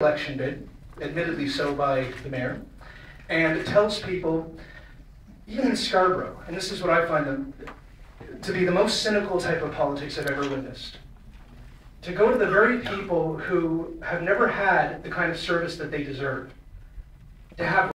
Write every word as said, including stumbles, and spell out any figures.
election bid, admittedly so by the mayor, and it tells people, even in Scarborough, and this is what I find them, to be the most cynical type of politics I've ever witnessed, to go to the very people who have never had the kind of service that they deserve, to have